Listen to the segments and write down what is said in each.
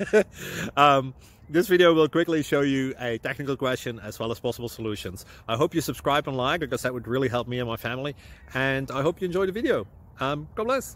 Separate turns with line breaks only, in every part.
This video will quickly show you a technical question as well as possible solutions. I hope you subscribe and like, because that would really help me and my family. And I hope you enjoy the video. God bless.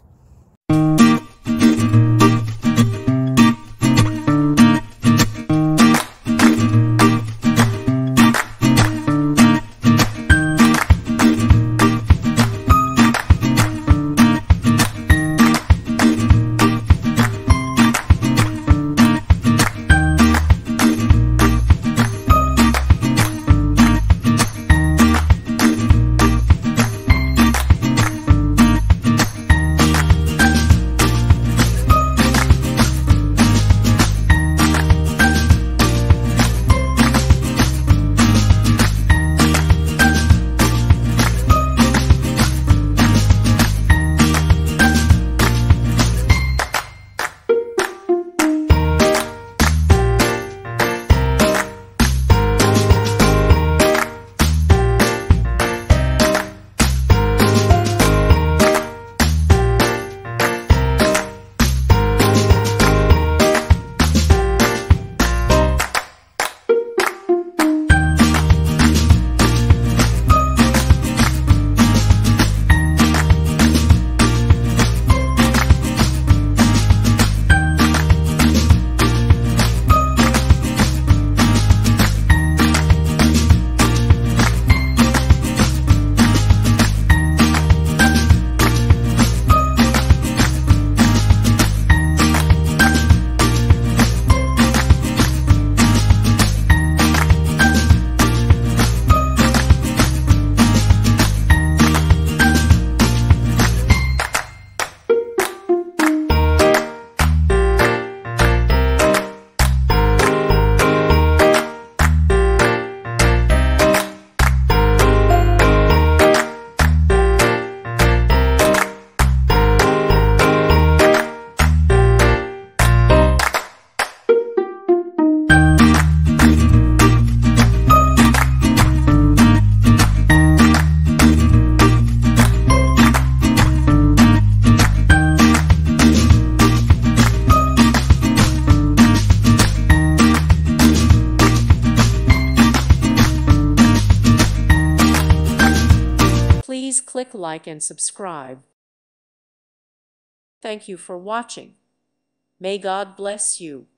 Please click like and subscribe. Thank you for watching. May God bless you.